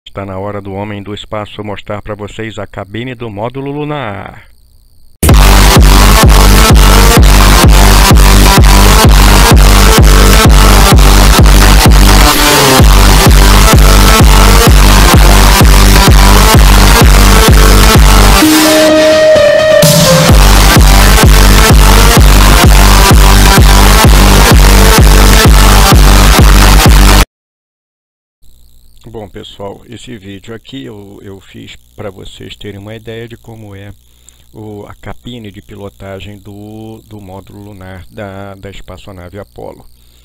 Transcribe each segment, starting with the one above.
Está na hora do Homem do Espaço mostrar para vocês a cabine do módulo lunar. Bom pessoal, esse vídeo aqui eu fiz para vocês terem uma ideia de como é a cabine de pilotagem do módulo lunar da espaçonave Apollo.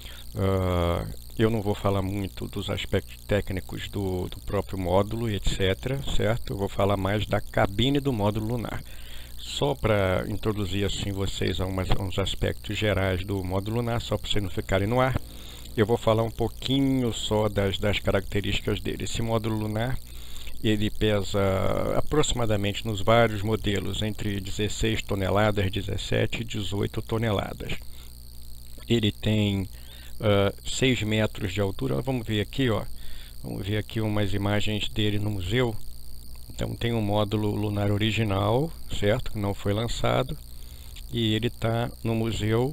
Eu não vou falar muito dos aspectos técnicos do próprio módulo e etc, certo? Eu vou falar mais da cabine do módulo lunar. Só para introduzir assim vocês a uns aspectos gerais do módulo lunar, só para vocês não ficarem no ar. Eu vou falar um pouquinho só das características dele. Esse módulo lunar, ele pesa aproximadamente nos vários modelos, entre 16 toneladas, 17 e 18 toneladas. Ele tem 6 metros de altura. Vamos ver aqui, ó. Vamos ver aqui umas imagens dele no museu. Então tem um módulo lunar original, certo? Que não foi lançado. E ele está no museu.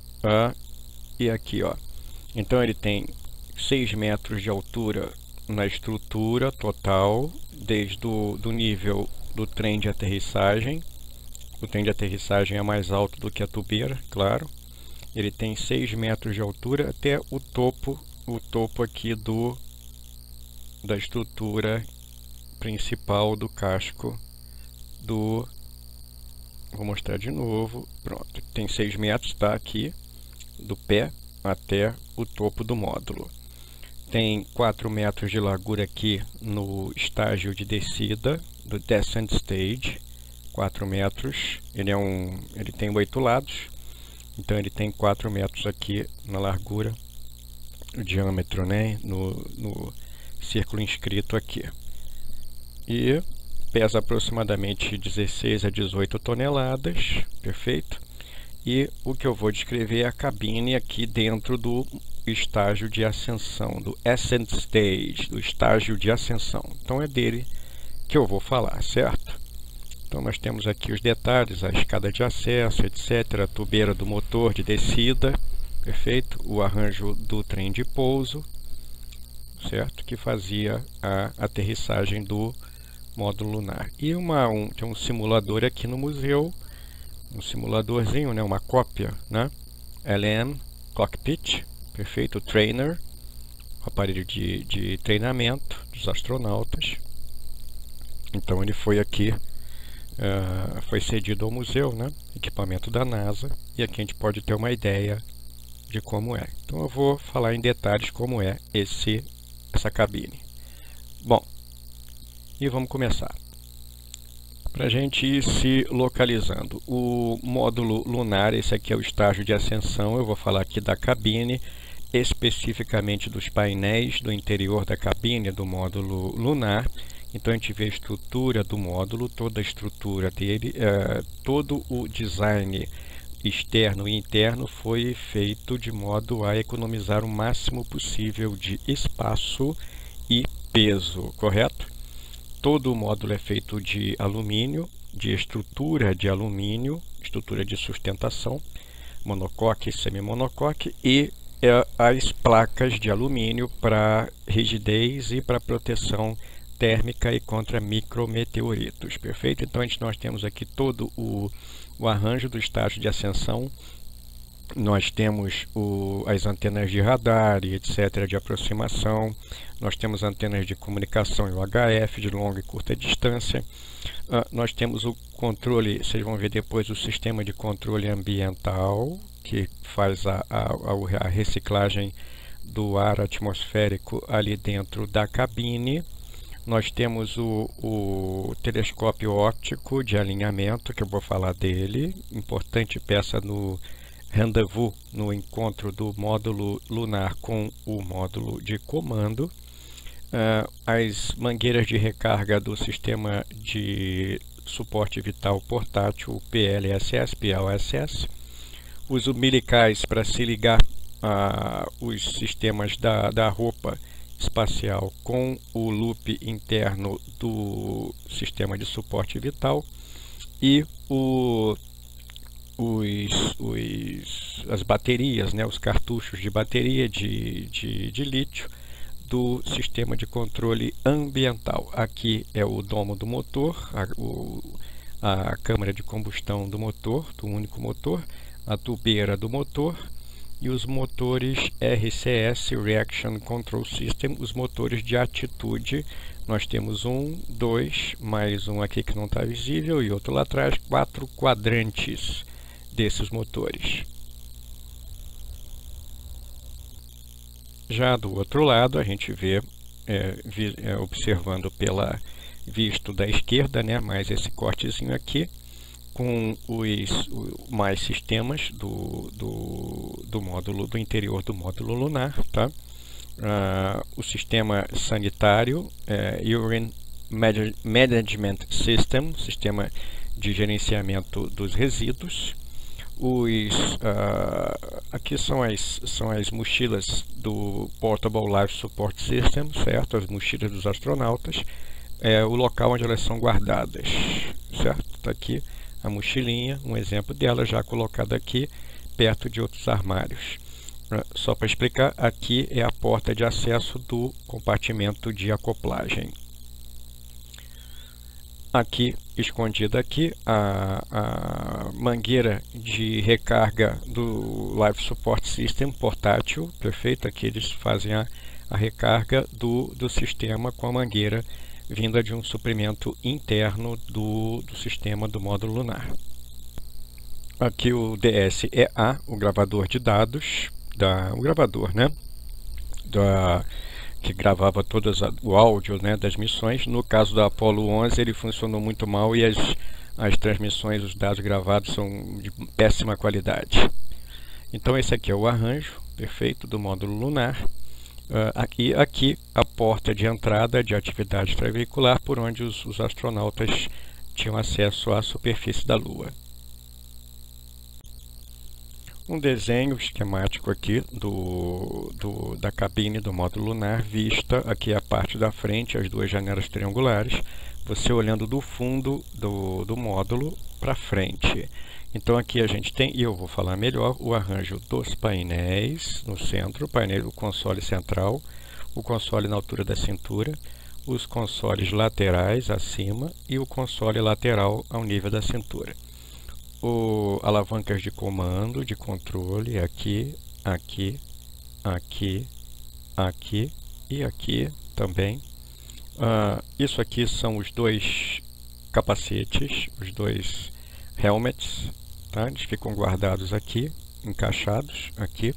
E aqui, ó. Então ele tem 6 metros de altura na estrutura total, desde o nível do trem de aterrissagem. O trem de aterrissagem é mais alto do que a tubeira, claro. Ele tem 6 metros de altura até o topo aqui da estrutura principal do casco do... Vou mostrar de novo. Pronto, tem 6 metros, tá aqui, do pé até o topo do módulo. Tem 4 metros de largura aqui no estágio de descida, do Descent Stage, 4 metros. Ele tem 8 lados, então ele tem 4 metros aqui na largura, o diâmetro, né, no círculo inscrito aqui. E pesa aproximadamente 16 a 18 toneladas, perfeito? E o que eu vou descrever é a cabine aqui dentro do estágio de ascensão, do Ascent Stage, do estágio de ascensão. Então é dele que eu vou falar, certo? Então nós temos aqui os detalhes, a escada de acesso, etc., a tubeira do motor de descida, perfeito? O arranjo do trem de pouso, certo? Que fazia a aterrissagem do módulo lunar. E tem um simulador aqui no museu, um simuladorzinho, né, uma cópia, né? LM Cockpit, perfeito, trainer, um aparelho de treinamento dos astronautas. Então ele foi aqui, foi cedido ao museu, né? Equipamento da NASA, e aqui a gente pode ter uma ideia de como é. Então eu vou falar em detalhes como é essa cabine. Bom, e vamos começar. Para a gente ir se localizando, o módulo lunar, esse aqui é o estágio de ascensão. Eu vou falar aqui da cabine, especificamente dos painéis do interior da cabine do módulo lunar. Então a gente vê a estrutura do módulo, toda a estrutura dele, todo o design externo e interno foi feito de modo a economizar o máximo possível de espaço e peso, correto? Todo o módulo é feito de alumínio, de estrutura de alumínio, estrutura de sustentação, monocoque e semimonocoque, e as placas de alumínio para rigidez e para proteção térmica e contra micrometeoritos, perfeito? Então nós temos aqui todo o arranjo do estágio de ascensão. Nós temos as antenas de radar e etc. de aproximação. Nós temos antenas de comunicação e UHF de longa e curta distância. Nós temos o controle, vocês vão ver depois, o sistema de controle ambiental, que faz a reciclagem do ar atmosférico ali dentro da cabine. Nós temos o telescópio óptico de alinhamento, que eu vou falar dele, importante peça no rendezvous, no encontro do módulo lunar com o módulo de comando. As mangueiras de recarga do sistema de suporte vital portátil, PLSS, PLSS. Os umbilicais para se ligar os sistemas da roupa espacial com o loop interno do sistema de suporte vital e as baterias, né, os cartuchos de bateria de lítio do sistema de controle ambiental. Aqui é o domo do motor, a câmara de combustão do motor, do único motor, a tubeira do motor e os motores RCS, Reaction Control System, os motores de atitude. Nós temos 1, 2, mais um aqui que não está visível e outro lá atrás, 4 quadrantes desses motores. Já do outro lado a gente vê, observando visto da esquerda, né, mais esse cortezinho aqui, com mais sistemas do módulo, do interior do módulo lunar, tá? O sistema sanitário, Urine Management System, sistema de gerenciamento dos resíduos. Aqui são as mochilas do Portable Life Support System, certo? As mochilas dos astronautas, o local onde elas são guardadas, certo? Está aqui a mochilinha, um exemplo dela já colocada aqui perto de outros armários. Só para explicar, aqui é a porta de acesso do compartimento de acoplagem. Aqui, escondida aqui, a mangueira de recarga do Life Support System portátil, perfeito. Aqui eles fazem a recarga do sistema com a mangueira vinda de um suprimento interno do sistema do módulo lunar. Aqui o DSEA, o gravador de dados, o gravador, né, que gravava o áudio, né, das missões. No caso da Apollo 11 ele funcionou muito mal e as transmissões, os dados gravados são de péssima qualidade. Então esse aqui é o arranjo perfeito do módulo lunar. Aqui a porta de entrada de atividade extraveicular por onde os astronautas tinham acesso à superfície da Lua. Um desenho esquemático aqui da cabine do módulo lunar, vista aqui a parte da frente, as duas janelas triangulares, você olhando do fundo do módulo para frente. Então aqui a gente tem, e eu vou falar melhor, o arranjo dos painéis no centro, o console central, o console na altura da cintura, os consoles laterais acima e o console lateral ao nível da cintura. Alavancas de comando, de controle, aqui, aqui, aqui, aqui e aqui também. Isso aqui são os dois capacetes, os dois helmets, tá? Eles ficam guardados aqui, encaixados aqui.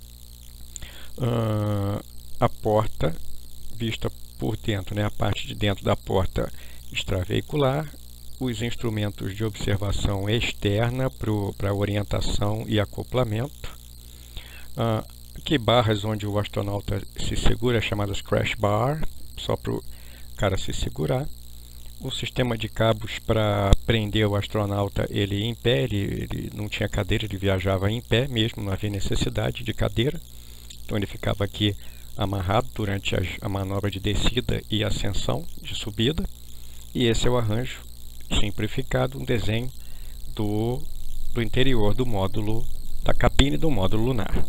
A porta vista por dentro, né? A parte de dentro da porta extraveicular, os instrumentos de observação externa para orientação e acoplamento. Aqui barras onde o astronauta se segura, chamadas crash bar, só para o cara se segurar. O sistema de cabos para prender o astronauta, ele em pé, ele não tinha cadeira, ele viajava em pé mesmo, não havia necessidade de cadeira. Então ele ficava aqui amarrado durante a manobra de descida e ascensão, de subida. E esse é o arranjo simplificado, um desenho do interior do módulo, da cabine do módulo lunar.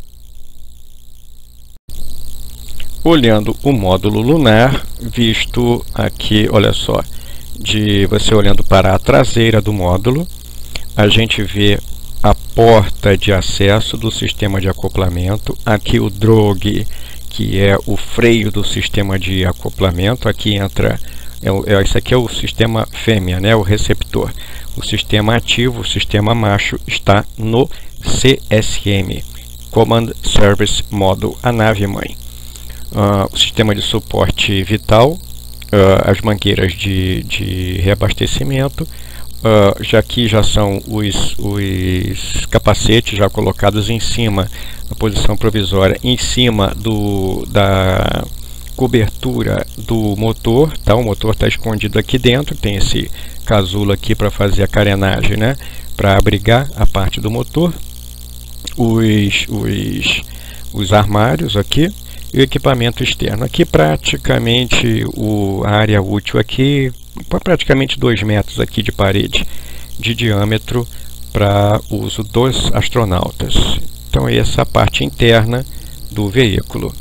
Olhando o módulo lunar, visto aqui, olha só, você olhando para a traseira do módulo, a gente vê a porta de acesso do sistema de acoplamento, aqui o drogue, que é o freio do sistema de acoplamento, aqui entra, esse aqui é o sistema fêmea, né, o receptor. O sistema ativo, o sistema macho, está no CSM, Command Service Module, a nave mãe. O sistema de suporte vital, as mangueiras de reabastecimento, já são os capacetes já colocados em cima, a posição provisória em cima da cobertura do motor, tá? O motor está escondido aqui dentro, tem esse casulo aqui para fazer a carenagem, né? Para abrigar a parte do motor, os armários aqui, e o equipamento externo. Aqui praticamente a área útil aqui, praticamente 2 metros aqui de parede de diâmetro para uso dos astronautas. Então essa é a parte interna do veículo.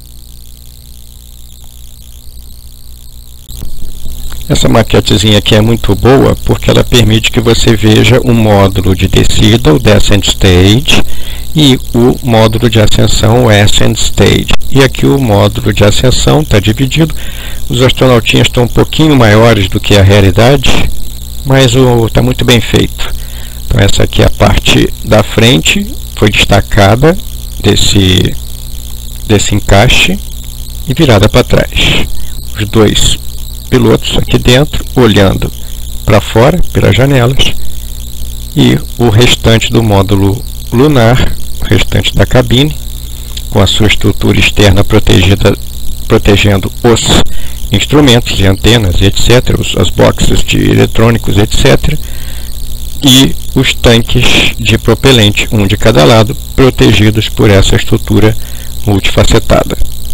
Essa maquetezinha aqui é muito boa porque ela permite que você veja o módulo de descida, o Descent Stage, e o módulo de ascensão, o Ascent Stage. E aqui o módulo de ascensão está dividido. Os astronautinhas estão um pouquinho maiores do que a realidade, mas está muito bem feito. Então essa aqui é a parte da frente, foi destacada desse encaixe e virada para trás. Os dois pilotos aqui dentro, olhando para fora, pelas janelas, e o restante do módulo lunar, o restante da cabine, com a sua estrutura externa protegida, protegendo os instrumentos e antenas, etc., as boxes de eletrônicos, etc., e os tanques de propelente, um de cada lado, protegidos por essa estrutura multifacetada.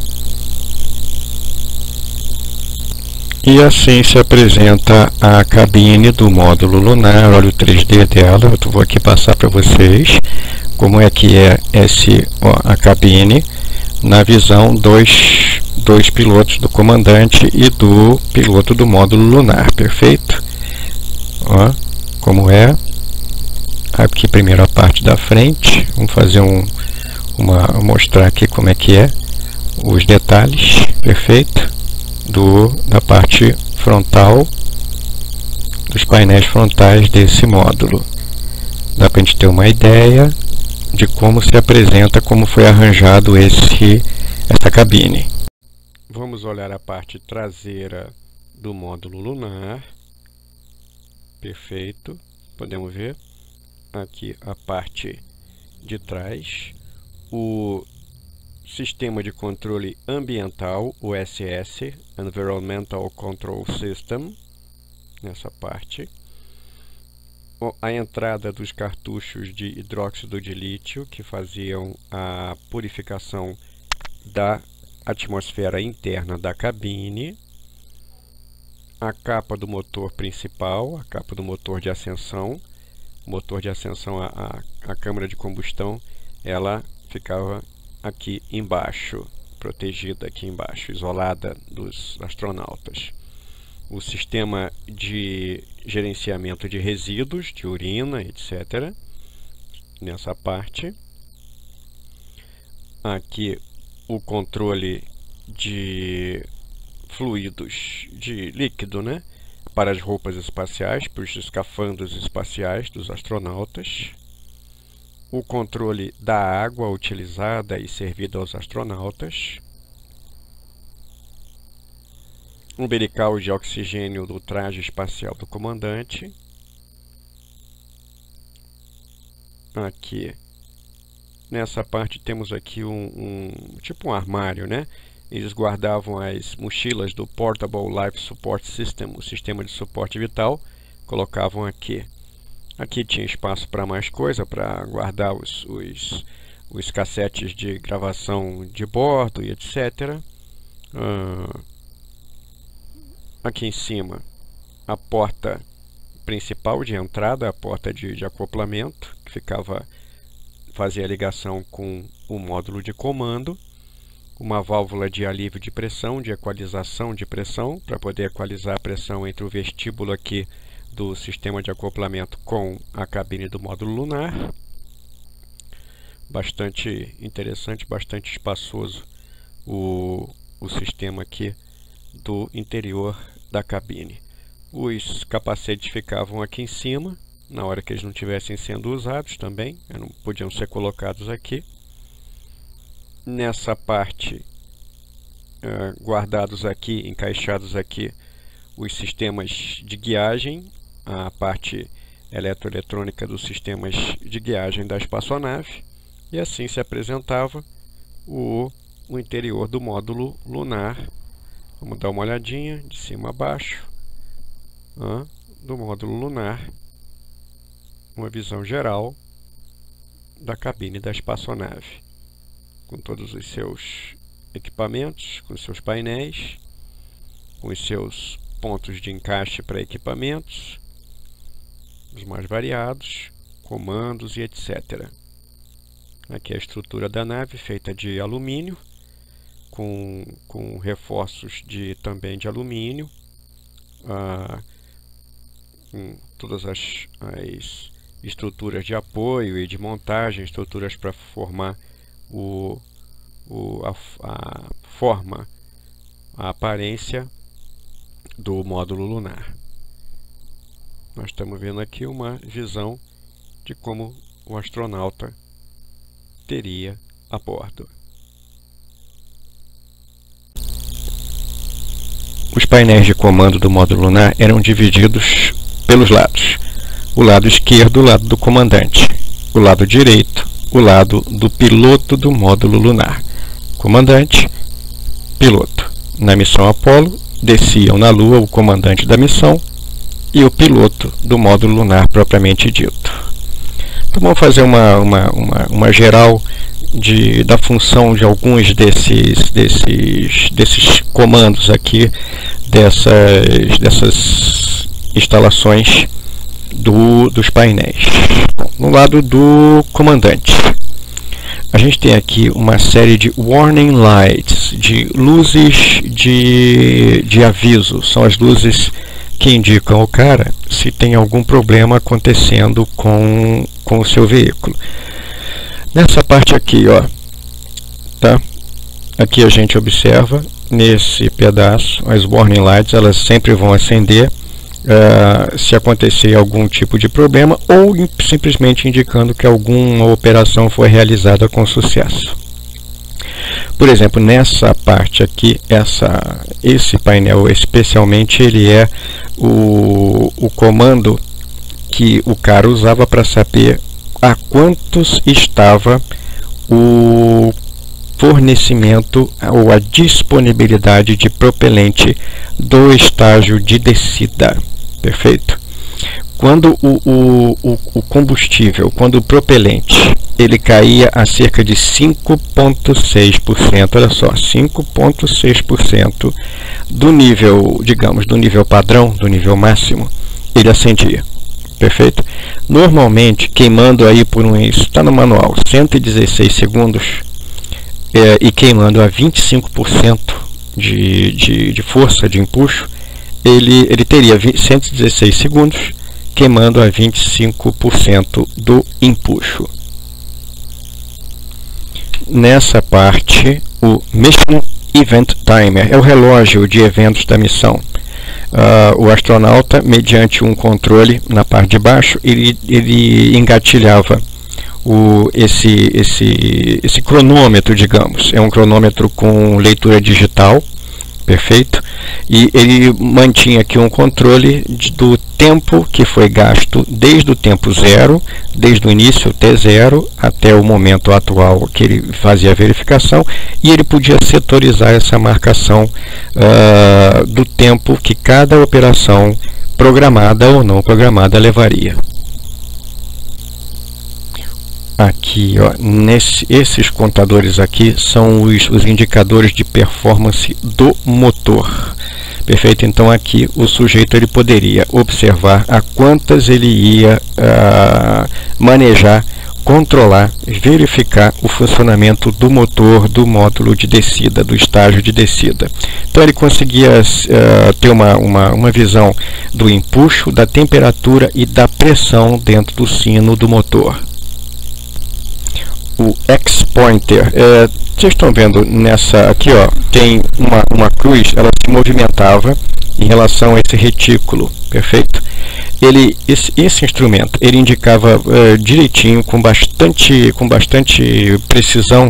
E assim se apresenta a cabine do módulo lunar. Olha o 3D dela, eu vou aqui passar para vocês como é que é a cabine na visão dos pilotos, do comandante e do piloto do módulo lunar, perfeito? Ó, como é. Aqui primeiro a parte da frente, vamos fazer mostrar aqui como é que é os detalhes, perfeito? Da parte frontal, dos painéis frontais desse módulo. Dá para a gente ter uma ideia de como se apresenta, como foi arranjado essa cabine. Vamos olhar a parte traseira do módulo lunar. Perfeito. Podemos ver aqui a parte de trás. O sistema de controle ambiental, o SS, Environmental Control System, nessa parte. A entrada dos cartuchos de hidróxido de lítio, que faziam a purificação da atmosfera interna da cabine. A capa do motor principal, a capa do motor de ascensão. Motor de ascensão, a câmara de combustão, ela ficava aqui embaixo, protegida aqui embaixo, isolada dos astronautas. O sistema de gerenciamento de resíduos, de urina, etc. Nessa parte. Aqui o controle de fluidos, de líquido, né? Para as roupas espaciais, para os escafandros espaciais dos astronautas. O controle da água utilizada e servida aos astronautas. Umbilical de oxigênio do traje espacial do comandante. Aqui, nessa parte, temos aqui tipo um armário, né? Eles guardavam as mochilas do Portable Life Support System, o sistema de suporte vital, colocavam aqui. Aqui tinha espaço para mais coisa, para guardar os cassetes de gravação de bordo e etc. Aqui em cima, a porta principal de entrada, a porta de acoplamento, que fazia a ligação com o módulo de comando. Uma válvula de alívio de pressão, de equalização de pressão, para poder equalizar a pressão entre o vestíbulo aqui do sistema de acoplamento com a cabine do módulo lunar. Bastante interessante, bastante espaçoso o sistema aqui do interior da cabine. Os capacetes ficavam aqui em cima, na hora que eles não estivessem sendo usados também, não podiam ser colocados aqui. Nessa parte, guardados aqui, encaixados aqui, os sistemas de guiagem, a parte eletroeletrônica dos sistemas de guiagem da espaçonave, e assim se apresentava o interior do módulo lunar. Vamos dar uma olhadinha de cima a baixo do módulo lunar, uma visão geral da cabine da espaçonave, com todos os seus equipamentos, com seus painéis, com os seus pontos de encaixe para equipamentos, os mais variados, comandos e etc. Aqui é a estrutura da nave, feita de alumínio, com reforços também de alumínio, com todas as estruturas de apoio e de montagem, estruturas para formar a aparência do módulo lunar. Nós estamos vendo aqui uma visão de como o astronauta teria a bordo. Os painéis de comando do módulo lunar eram divididos pelos lados. O lado esquerdo, o lado do comandante. O lado direito, o lado do piloto do módulo lunar. Comandante, piloto. Na missão Apollo, desciam na Lua o comandante da missão e o piloto do módulo lunar propriamente dito. Então vamos fazer uma geral da função de alguns desses comandos aqui, dessas instalações dos painéis. No lado do comandante, a gente tem aqui uma série de warning lights, de luzes de aviso. São as luzes que indicam ao cara se tem algum problema acontecendo com o seu veículo. Nessa parte aqui, ó, tá? Aqui a gente observa, nesse pedaço, as warning lights, elas sempre vão acender se acontecer algum tipo de problema, ou simplesmente indicando que alguma operação foi realizada com sucesso. Por exemplo, nessa parte aqui, esse painel especialmente, ele é o comando que o cara usava para saber a quantos estava o fornecimento ou a disponibilidade de propelente do estágio de descida. Perfeito? Quando o combustível, quando o propelente, ele caía a cerca de 5,6%, olha só, 5,6% do nível, digamos, do nível padrão, do nível máximo, ele acendia. Perfeito? Normalmente, queimando aí por está no manual, 116 segundos, e queimando a 25% de força de empuxo, ele teria 116 segundos, queimando a 25% do empuxo. Nessa parte, o Mission Event Timer é o relógio de eventos da missão. O astronauta, mediante um controle na parte de baixo, ele engatilhava esse cronômetro, digamos. É um cronômetro com leitura digital, perfeito? E ele mantinha aqui um controle do tempo que foi gasto desde o tempo zero, desde o início T0 até o momento atual que ele fazia a verificação, e ele podia setorizar essa marcação do tempo que cada operação, programada ou não programada, levaria. Aqui, ó, esses contadores aqui são os indicadores de performance do motor. Perfeito? Então aqui o sujeito ele poderia observar a quantas ele ia manejar, controlar, verificar o funcionamento do motor do módulo de descida, do estágio de descida. Então ele conseguia ter uma visão do empuxo, da temperatura e da pressão dentro do sino do motor. O X-Pointer, vocês estão vendo nessa aqui, ó, tem uma cruz, ela se movimentava em relação a esse retículo, perfeito? Esse instrumento, ele indicava direitinho, com bastante precisão,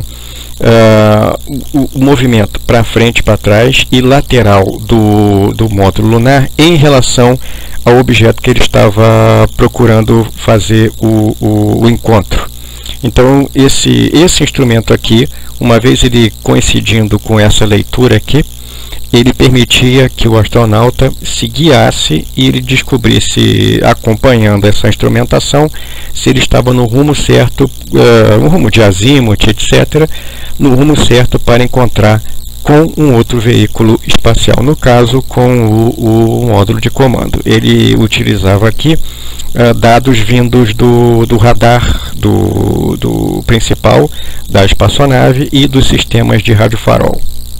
o movimento para frente, para trás e lateral do módulo lunar em relação ao objeto que ele estava procurando fazer o encontro. Então esse instrumento aqui, uma vez ele coincidindo com essa leitura aqui, ele permitia que o astronauta se guiasse e ele descobrisse, acompanhando essa instrumentação, se ele estava no rumo certo, um rumo de azímuth, etc., no rumo certo para encontrar com um outro veículo espacial, no caso com o módulo de comando. Ele utilizava aqui dados vindos do radar do principal da espaçonave e dos sistemas de radiofarol.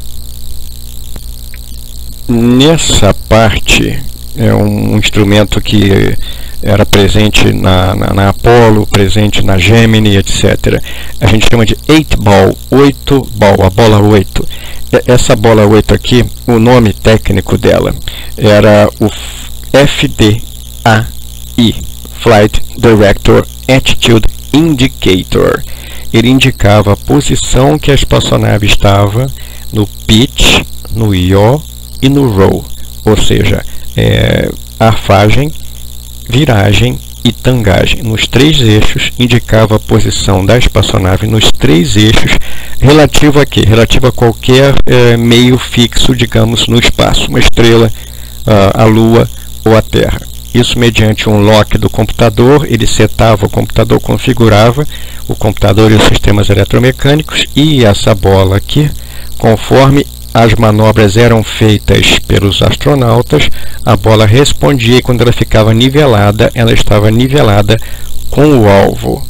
Nessa parte é um instrumento que era presente na Apollo, presente na Gemini, etc. A gente chama de 8-ball, 8-ball, a bola 8. Essa bola 8 aqui, o nome técnico dela era o FDAI, Flight Director Attitude Indicator. Ele indicava a posição que a espaçonave estava no pitch, no yaw e no roll, ou seja, arfagem, viragem e tangagem. Nos 3 eixos, indicava a posição da espaçonave nos 3 eixos, relativo a quê? Relativo a qualquer meio fixo, digamos, no espaço, uma estrela, a Lua ou a Terra. Isso mediante um lock do computador. Ele setava o computador, configurava o computador e os sistemas eletromecânicos, e essa bola aqui, conforme as manobras eram feitas pelos astronautas, a bola respondia, e quando ela ficava nivelada, ela estava nivelada com o alvo.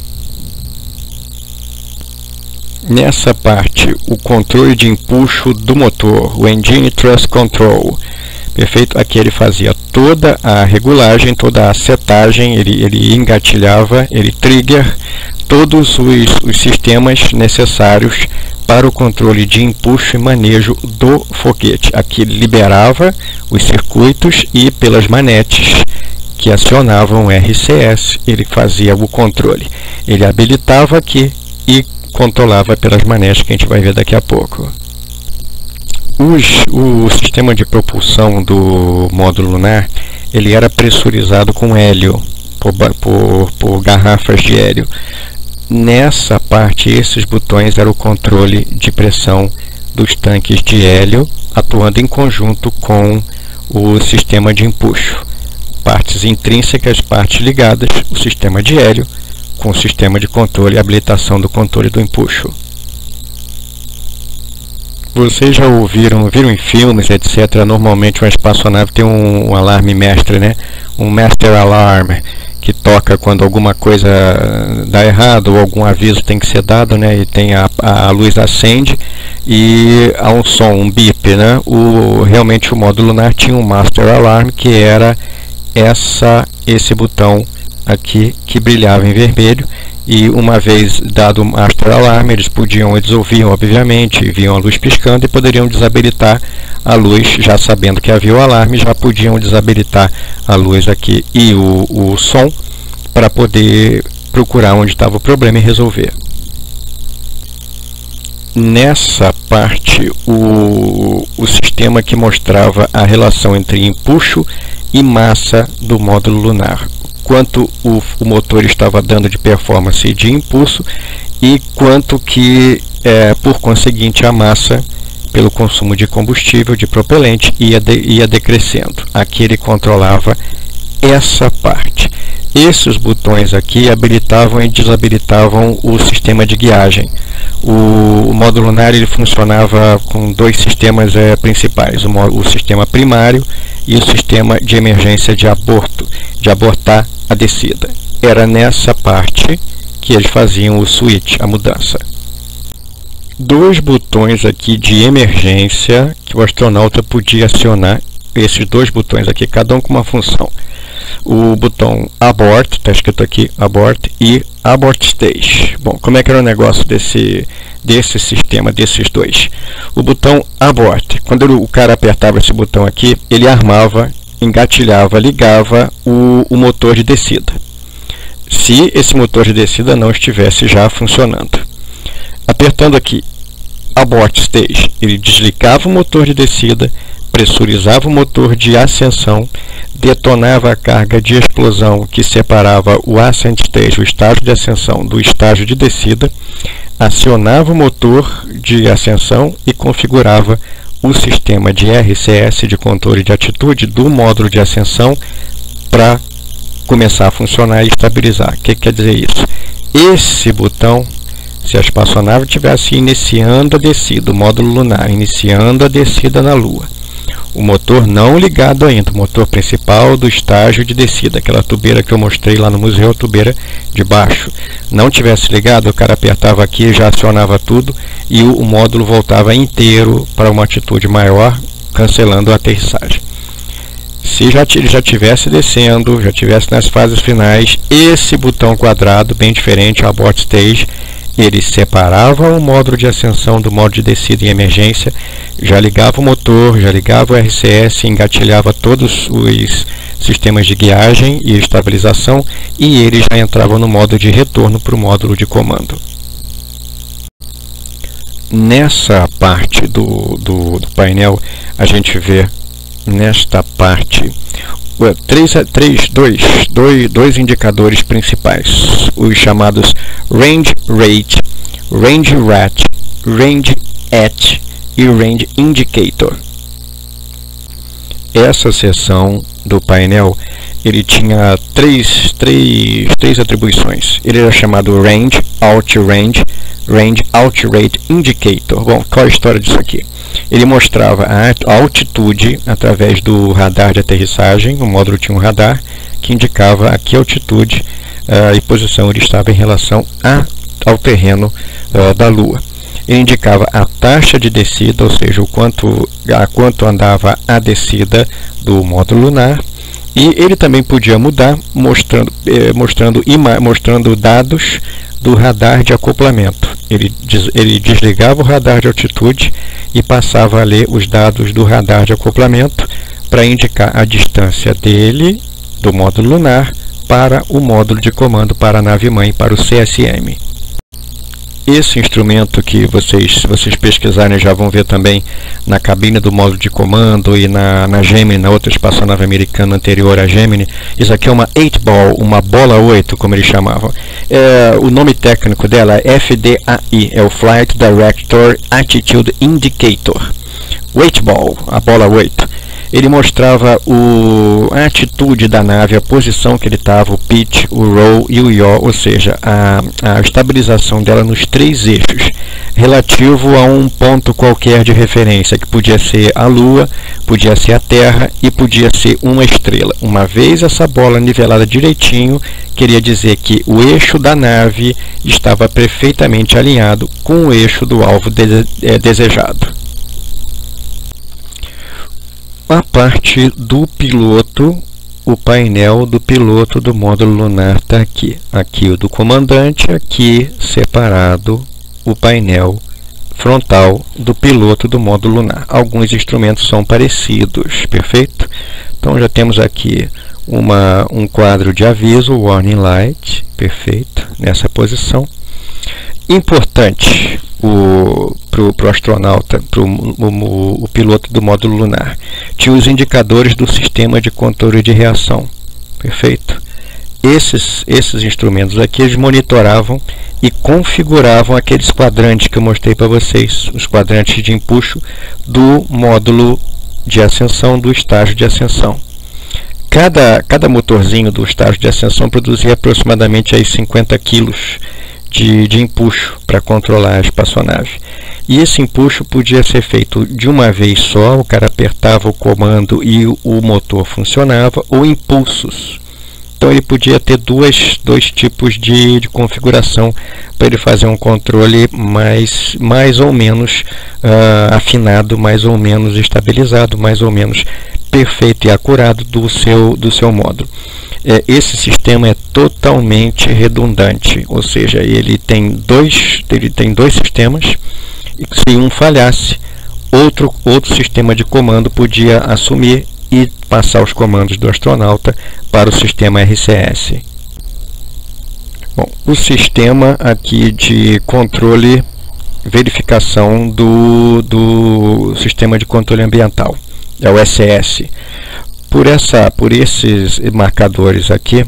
Nessa parte, o controle de empuxo do motor, o Engine Thrust Control. Perfeito? Aqui ele fazia toda a regulagem, toda a setagem, ele engatilhava, ele trigger todos os sistemas necessários para o controle de empuxo e manejo do foguete. Aqui ele liberava os circuitos e pelas manetes que acionavam o RCS, ele fazia o controle. Ele habilitava aqui e controlava pelas manetes, que a gente vai ver daqui a pouco. O sistema de propulsão do módulo lunar, ele era pressurizado com hélio, por garrafas de hélio. Nessa parte, esses botões eram o controle de pressão dos tanques de hélio, atuando em conjunto com o sistema de empuxo. Partes intrínsecas, partes ligadas, o sistema de hélio com o sistema de controle e habilitação do controle do empuxo. Vocês já viram em filmes, etc. Normalmente uma espaçonave tem um alarme mestre, né? Um master alarm, que toca quando alguma coisa dá errado ou algum aviso tem que ser dado, né? E tem a luz acende e há um som, um bip, né? Realmente o módulo lunar tinha um master alarm, que era esse botão aqui que brilhava em vermelho. E uma vez dado o master alarm, eles ouviam, obviamente, viam a luz piscando e poderiam desabilitar a luz, já sabendo que havia o alarme, já podiam desabilitar a luz aqui e o som, para poder procurar onde estava o problema e resolver. Nessa parte, o sistema que mostrava a relação entre empuxo e massa do módulo lunar, quanto o motor estava dando de performance de impulso e quanto que, por conseguinte, a massa, pelo consumo de combustível, de propelente, ia decrescendo. Aqui ele controlava essa parte. Esses botões aqui habilitavam e desabilitavam o sistema de guiagem. O módulo lunar ele funcionava com 2 sistemas principais, o sistema primário e o sistema de emergência de abortar a descida. Era nessa parte que eles faziam o switch, a mudança. 2 botões aqui de emergência que o astronauta podia acionar, esses 2 botões aqui, cada um com uma função. O botão Abort, está escrito aqui Abort, e Abort Stage. Bom, como é que era o negócio desse sistema, desses 2? O botão Abort, quando o cara apertava esse botão aqui, ele armava, engatilhava, ligava o motor de descida, se esse motor de descida não estivesse já funcionando. Apertando aqui Abort Stage, ele desligava o motor de descida, pressurizava o motor de ascensão, detonava a carga de explosão que separava o Ascent Stage, o estágio de ascensão, do estágio de descida, acionava o motor de ascensão e configurava o sistema de RCS, de controle de atitude, do módulo de ascensão para começar a funcionar e estabilizar. O que quer dizer isso? Esse botão Se a espaçonave estivesse iniciando a descida, o módulo lunar iniciando a descida na Lua, o motor não ligado ainda, o motor principal do estágio de descida, aquela tubeira que eu mostrei lá no museu, a tubeira de baixo, não tivesse ligado, o cara apertava aqui, já acionava tudo e o módulo voltava inteiro para uma altitude maior, cancelando a aterrissagem. Se ele já estivesse descendo, já estivesse nas fases finais, esse botão quadrado, bem diferente, o Abort Stage, ele separava o módulo de ascensão do módulo de descida em emergência, já ligava o motor, já ligava o RCS, engatilhava todos os sistemas de guiagem e estabilização e ele já entrava no modo de retorno para o módulo de comando. Nessa parte do painel, a gente vê nesta parte dois indicadores principais, os chamados Range Rate, Range Rat, Range At e Range Indicator. Essa seção do painel, ele tinha três atribuições. Ele era chamado Range, Alt Range, Range Alt Rate Indicator. Bom, qual é a história disso aqui? Ele mostrava a altitude através do radar de aterrissagem. O módulo tinha um radar que indicava a que altitude e posição ele estava em relação ao terreno da Lua. Ele indicava a taxa de descida, ou seja, a quanto andava a descida do módulo lunar. E ele também podia mudar, mostrando dados do radar de acoplamento. Ele desligava o radar de altitude e passava a ler os dados do radar de acoplamento para indicar a distância dele, do módulo lunar, para o módulo de comando, para a nave-mãe, para o CSM. Esse instrumento que se vocês pesquisarem já vão ver também na cabine do módulo de comando e na Gemini, na outra espaçonave americana anterior à Gemini. Isso aqui é uma 8-ball, uma bola 8, como eles chamavam. O nome técnico dela é FDAI, é o Flight Director Attitude Indicator. 8-ball, a bola 8. Ele mostrava a atitude da nave, a posição que ele estava, o pitch, o roll e o yaw, ou seja, a estabilização dela nos 3 eixos, relativo a um ponto qualquer de referência, que podia ser a Lua, podia ser a Terra e podia ser uma estrela. Uma vez essa bola nivelada direitinho, queria dizer que o eixo da nave estava perfeitamente alinhado com o eixo do alvo desejado. A parte do piloto, o painel do piloto do módulo lunar está aqui. Aqui o do comandante, aqui separado o painel frontal do piloto do módulo lunar. Alguns instrumentos são parecidos, perfeito? Então já temos aqui um quadro de aviso, Warning Light, perfeito, nessa posição. Importante para o astronauta, para o piloto do módulo lunar, tinha os indicadores do sistema de controle de reação, perfeito? Esses instrumentos aqui, eles monitoravam e configuravam aqueles quadrantes que eu mostrei para vocês, os quadrantes de empuxo do módulo de ascensão, do estágio de ascensão. Cada motorzinho do estágio de ascensão produzia aproximadamente aí 50 kg de empuxo para controlar a espaçonave. E esse empuxo podia ser feito de uma vez só, o cara apertava o comando e o motor funcionava, ou impulsos. Então ele podia ter dois tipos de configuração para ele fazer um controle mais ou menos afinado, mais ou menos estabilizado, mais ou menos perfeito e acurado do seu módulo. Esse sistema é totalmente redundante, ou seja, ele tem dois sistemas, e se um falhasse, outro sistema de comando podia assumir e passar os comandos do astronauta para o sistema RCS. Bom, o sistema aqui de controle, verificação do sistema de controle ambiental, é o SS. Por esses marcadores aqui,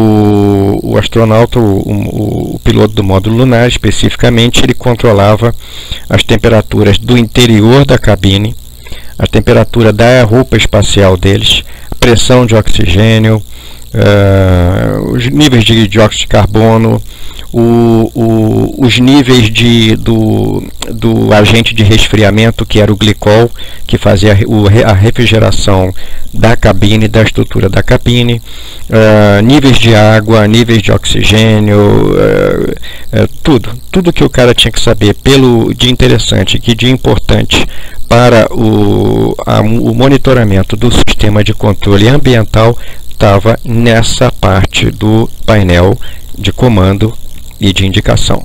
o astronauta, o piloto do módulo lunar especificamente, ele controlava as temperaturas do interior da cabine, a temperatura da roupa espacial deles, a pressão de oxigênio, os níveis de dióxido de carbono, os níveis do agente de resfriamento, que era o glicol, que fazia a refrigeração da cabine, da estrutura da cabine, níveis de água, níveis de oxigênio, tudo que o cara tinha que saber de interessante e de importante para o monitoramento do sistema de controle ambiental estava nessa parte do painel de comando e de indicação.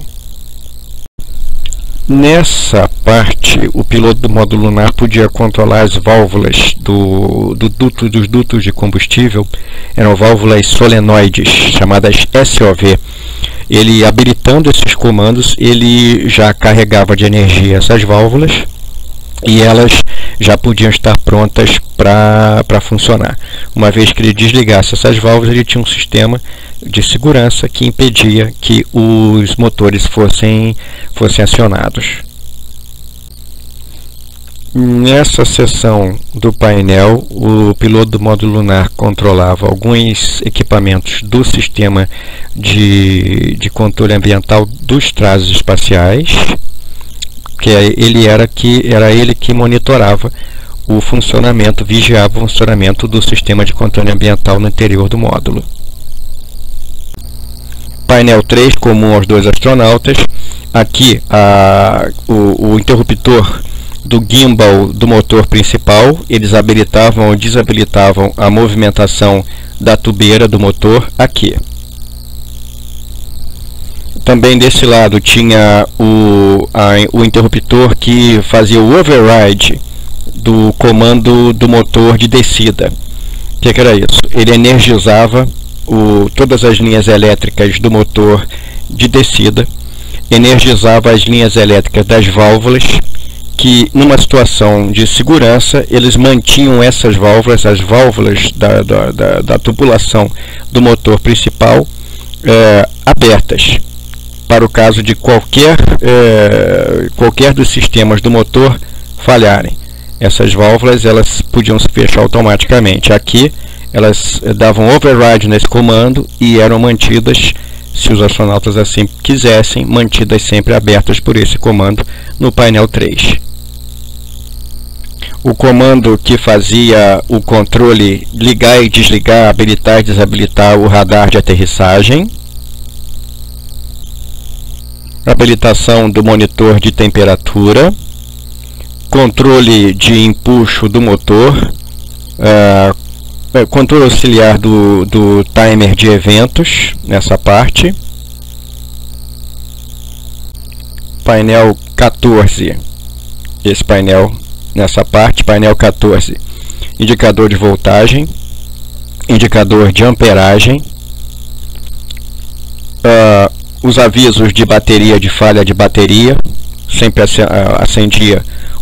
Nessa parte, o piloto do módulo lunar podia controlar as válvulas dos dutos de combustível. Eram válvulas solenoides, chamadas SOV. Ele, habilitando esses comandos, ele já carregava de energia essas válvulas e elas já podiam estar prontas para funcionar. Uma vez que ele desligasse essas válvulas, ele tinha um sistema de segurança que impedia que os motores fossem acionados. Nessa seção do painel, o piloto do módulo lunar controlava alguns equipamentos do sistema de controle ambiental dos trajes espaciais, que era ele que monitorava o funcionamento, vigiava o funcionamento do sistema de controle ambiental no interior do módulo. Painel 3, comum aos dois astronautas. Aqui o interruptor do gimbal do motor principal, eles habilitavam ou desabilitavam a movimentação da tubeira do motor aqui. Também desse lado tinha o interruptor que fazia o override do comando do motor de descida. O que era isso? Ele energizava todas as linhas elétricas do motor de descida, energizava as linhas elétricas das válvulas, que numa situação de segurança eles mantinham essas válvulas, as válvulas da tubulação do motor principal abertas, para o caso de qualquer dos sistemas do motor falharem. Essas válvulas elas podiam se fechar automaticamente. Aqui elas davam override nesse comando e eram mantidas, se os astronautas assim quisessem, mantidas sempre abertas por esse comando no painel 3. O comando que fazia o controle ligar e desligar, habilitar e desabilitar o radar de aterrissagem. Habilitação do monitor de temperatura, controle de empuxo do motor, controle auxiliar do timer de eventos nessa parte. Painel 14, esse painel nessa parte, painel 14, indicador de voltagem, indicador de amperagem, os avisos de falha de bateria, sempre acendia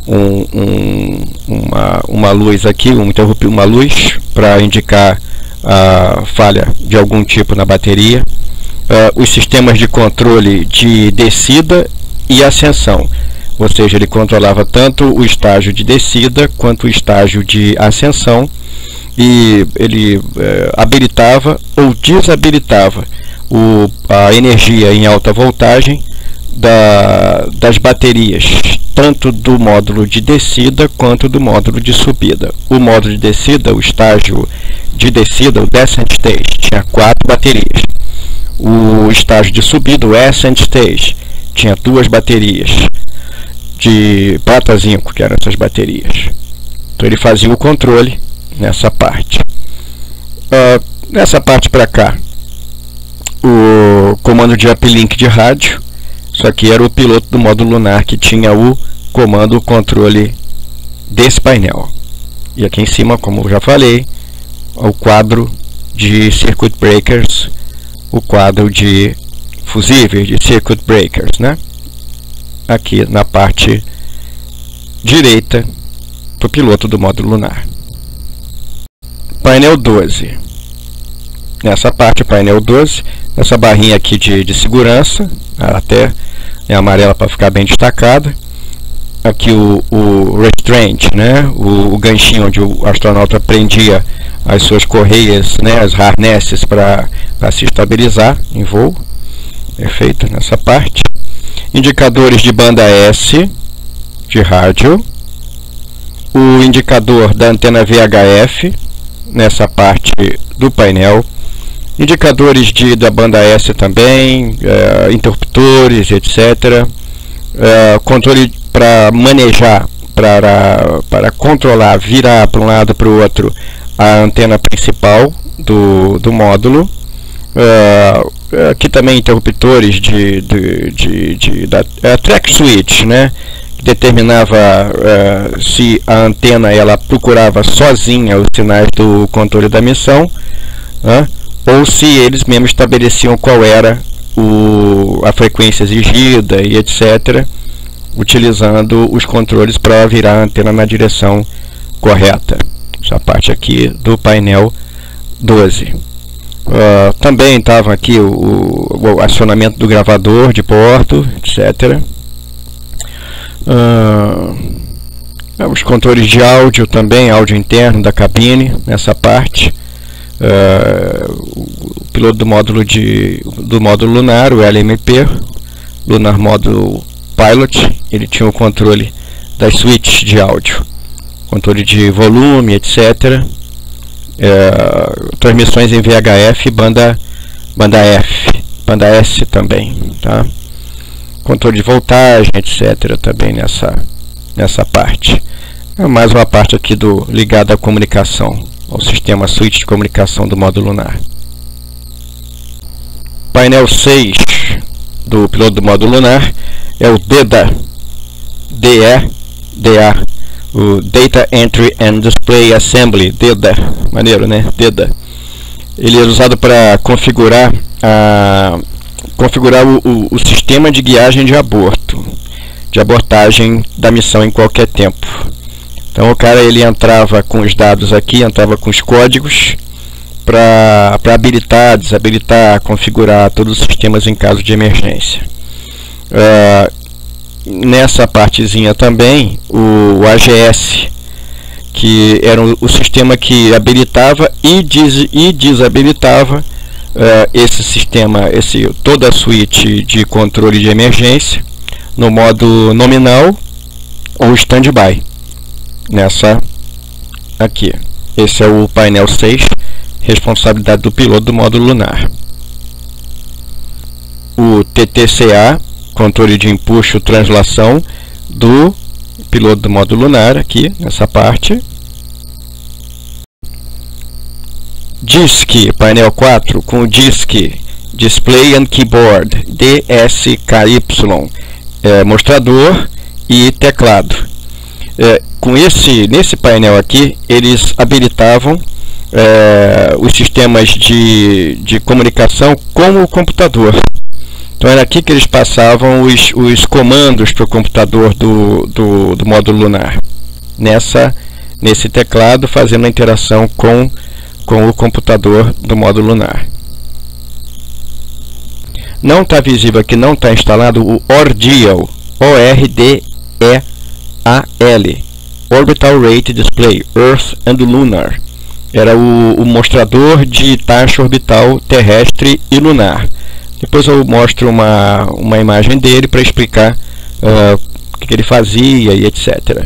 uma luz aqui, uma luz para indicar a falha de algum tipo na bateria. Os sistemas de controle de descida e ascensão, ou seja, ele controlava tanto o estágio de descida quanto o estágio de ascensão, e ele habilitava ou desabilitava a energia em alta voltagem das baterias, tanto do módulo de descida quanto do módulo de subida. O módulo de descida, o estágio de descida, o descent stage, tinha 4 baterias. O estágio de subida, o ascent stage, tinha 2 baterias de prata zinco, que eram essas baterias. Então ele fazia o controle nessa parte. Nessa parte para cá, o comando de uplink de rádio. Isso aqui era o piloto do módulo lunar que tinha o comando, o controle desse painel. E aqui em cima, como eu já falei, o quadro de circuit breakers, o quadro de fusíveis, de circuit breakers, né? Aqui na parte direita do piloto do módulo lunar. Painel 12. Nessa parte, painel 12, essa barrinha aqui de segurança, ela até é amarela para ficar bem destacada. aqui o restraint, né? O ganchinho onde o astronauta prendia as suas correias, né? As harnesses para se estabilizar em voo. Perfeito, nessa parte. Indicadores de banda S de rádio. O indicador da antena VHF nessa parte do painel. Indicadores da banda S também, interruptores, etc. Controle para manejar, para controlar, virar para um lado para o outro a antena principal do módulo. Aqui também interruptores da track switch, né? Que determinava se a antena ela procurava sozinha os sinais do controle da missão, ou se eles mesmos estabeleciam qual era a frequência exigida e etc., utilizando os controles para virar a antena na direção correta. Essa parte aqui do painel 12. Também estava aqui o acionamento do gravador de porto, etc. Os controles de áudio também, áudio interno da cabine, nessa parte. O piloto do módulo lunar, o LMP, Lunar Module Pilot, ele tinha o controle das switches de áudio, controle de volume, etc. Transmissões em VHF, banda F, banda S também, tá? Controle de voltagem, etc. também nessa parte. Mais uma parte aqui ligada à comunicação, ao sistema switch de comunicação do módulo lunar. Painel 6 do piloto do módulo lunar é o DEDA, DEDA, o Data Entry and Display Assembly, DEDA, maneiro, né? DEDA. Ele é usado para configurar o sistema de guiagem de abortagem da missão em qualquer tempo. Então o cara ele entrava com os dados aqui, entrava com os códigos para habilitar, desabilitar, configurar todos os sistemas em caso de emergência. Nessa partezinha também o AGS, que era o sistema que habilitava e desabilitava esse sistema, toda a suíte de controle de emergência no modo nominal ou standby. Nessa aqui, esse é o painel 6, responsabilidade do piloto do módulo lunar. O TTCA, controle de empuxo translação do piloto do módulo lunar, aqui nessa parte. DISC, painel 4, com o DISC, Display and Keyboard, DSKY, mostrador e teclado. Nesse painel aqui, eles habilitavam os sistemas de comunicação com o computador. Então era aqui que eles passavam os comandos para o computador do módulo lunar. Nesse teclado, fazendo a interação com o computador do módulo lunar. Não está visível aqui, não está instalado o ORDEAL, O-R-D-E-A-L, Orbital Rate Display, Earth and Lunar. Era o mostrador de taxa orbital terrestre e lunar. Depois eu mostro uma imagem dele para explicar o que ele fazia e etc.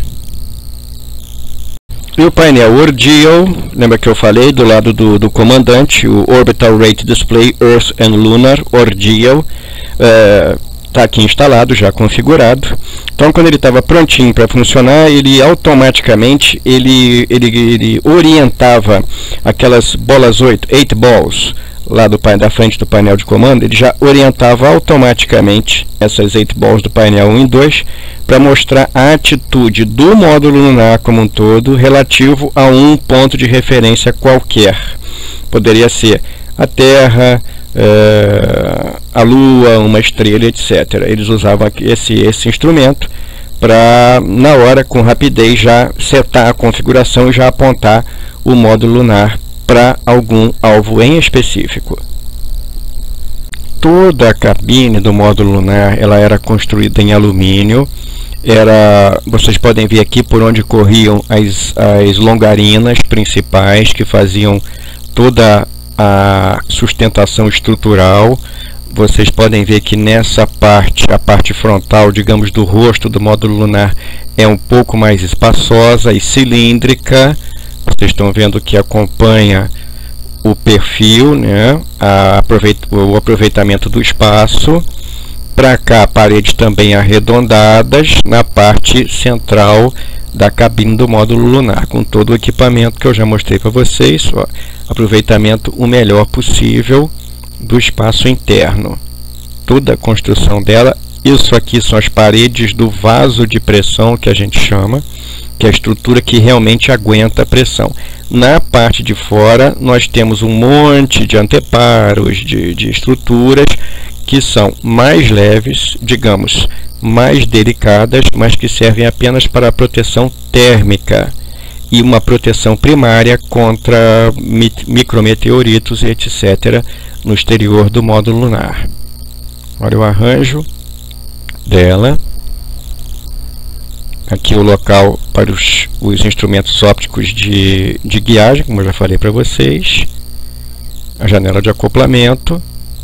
E o painel ORDEAL, lembra que eu falei do lado do comandante, o Orbital Rate Display Earth and Lunar, ORDEAL, está aqui instalado, já configurado. Então quando ele estava prontinho para funcionar, ele automaticamente ele orientava aquelas bolas 8 balls, lá da frente do painel de comando, ele já orientava automaticamente essas 8 balls do painel 1 e 2 para mostrar a atitude do módulo lunar como um todo relativo a um ponto de referência qualquer. Poderia ser a Terra, a Lua, uma estrela, etc. Eles usavam esse instrumento para, na hora, com rapidez, já setar a configuração e já apontar o módulo lunar para algum alvo em específico. toda a cabine do módulo lunar ela era construída em alumínio. Vocês podem ver aqui por onde corriam as longarinas principais que faziam toda a sustentação estrutural. Vocês podem ver que nessa parte, a parte frontal, digamos, do rosto do módulo lunar é um pouco mais espaçosa e cilíndrica. Vocês estão vendo que acompanha o perfil, né? O aproveitamento do espaço. Para cá, paredes também arredondadas na parte central da cabine do módulo lunar, com todo o equipamento que eu já mostrei para vocês. Ó, aproveitamento o melhor possível do espaço interno. Toda a construção dela. Isso aqui são as paredes do vaso de pressão, que a gente chama, que é a estrutura que realmente aguenta a pressão. Na parte de fora, nós temos um monte de anteparos, de estruturas que são mais leves, digamos, mais delicadas, mas que servem apenas para a proteção térmica e uma proteção primária contra micrometeoritos e etc. no exterior do módulo lunar. Olha o arranjo dela. Aqui o local para os instrumentos ópticos de guiagem, como eu já falei para vocês. A janela de acoplamento.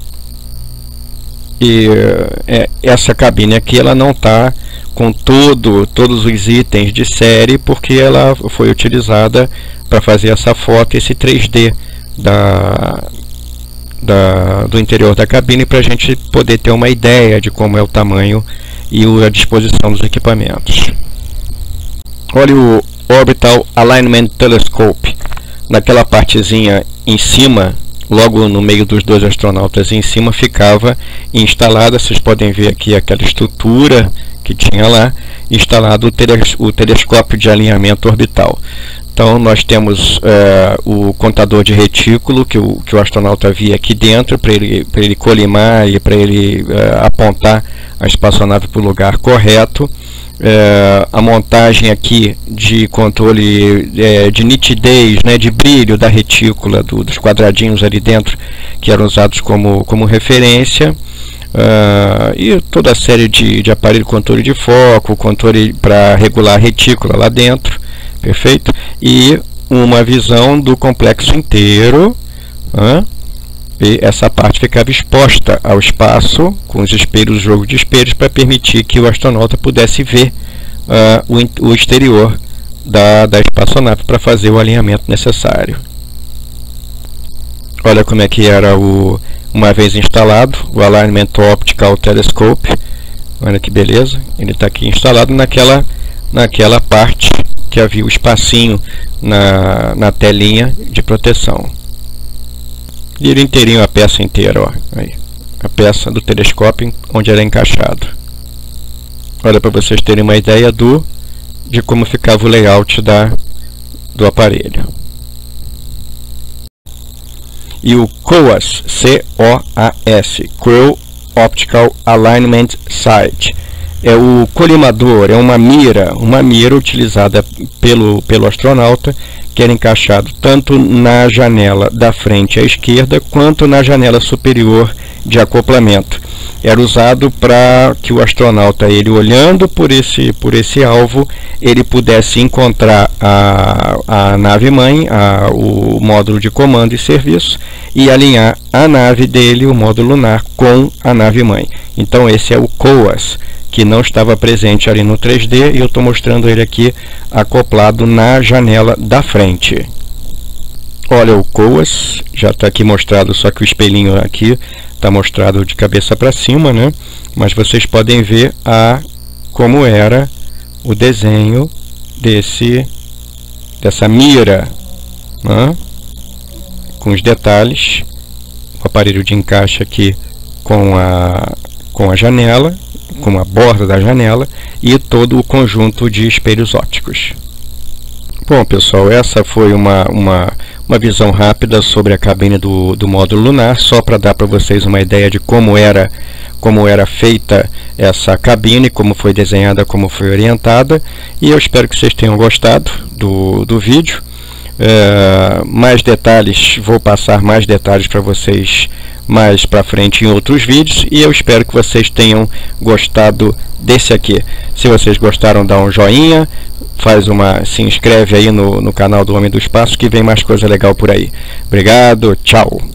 E essa cabine aqui ela não está com todos os itens de série, porque ela foi utilizada para fazer essa foto, esse 3D do interior da cabine, para a gente poder ter uma ideia de como é o tamanho e a disposição dos equipamentos. Olha o Orbital Alignment Telescope. Naquela partezinha em cima, logo no meio dos dois astronautas em cima, ficava instalada, vocês podem ver aqui aquela estrutura que tinha lá, instalado o telescópio de alinhamento orbital. Então nós temos o contador de retículo que o astronauta via aqui dentro, para ele colimar e para ele apontar a espaçonave para o lugar correto. A montagem aqui de controle de nitidez, né, de brilho da retícula, dos quadradinhos ali dentro, que eram usados como referência. E toda a série de aparelho controle de foco, controle para regular a retícula lá dentro. Perfeito? E uma visão do complexo inteiro. E essa parte ficava exposta ao espaço, com os espelhos, jogo de espelhos, para permitir que o astronauta pudesse ver o exterior da espaçonave para fazer o alinhamento necessário. Olha como é que era uma vez instalado o Alignment Optical Telescope. Olha que beleza, ele está aqui instalado naquela parte que havia o espacinho na telinha de proteção. E ele inteirinho, a peça inteira, ó, aí, a peça do telescópio onde era encaixado. Olha, para vocês terem uma ideia de como ficava o layout do aparelho. E o COAS, C-O-A-S, Crew Optical Alignment Sight, é o colimador, é uma mira utilizada pelo astronauta, que era encaixado tanto na janela da frente à esquerda quanto na janela superior de acoplamento. Era usado para que o astronauta, ele olhando por esse alvo, ele pudesse encontrar a nave mãe, o módulo de comando e serviço, e alinhar a nave dele, o módulo lunar, com a nave mãe. Então esse é o COAS, que não estava presente ali no 3D, e eu estou mostrando ele aqui acoplado na janela da frente. Olha o COAS, já está aqui mostrado, só que o espelhinho aqui está mostrado de cabeça para cima, né? Mas vocês podem ver como era o desenho dessa mira, né? Com os detalhes, o aparelho de encaixe aqui com a janela, com a borda da janela, e todo o conjunto de espelhos ópticos. Bom, pessoal, essa foi uma visão rápida sobre a cabine do módulo lunar, só para dar para vocês uma ideia de como era feita essa cabine, como foi desenhada, como foi orientada, e eu espero que vocês tenham gostado do vídeo. Mais detalhes, vou passar mais detalhes para vocês mais para frente em outros vídeos, e eu espero que vocês tenham gostado desse aqui. Se vocês gostaram, dá um joinha, se inscreve aí no canal do Homem do Espaço, que vem mais coisa legal por aí. Obrigado, tchau!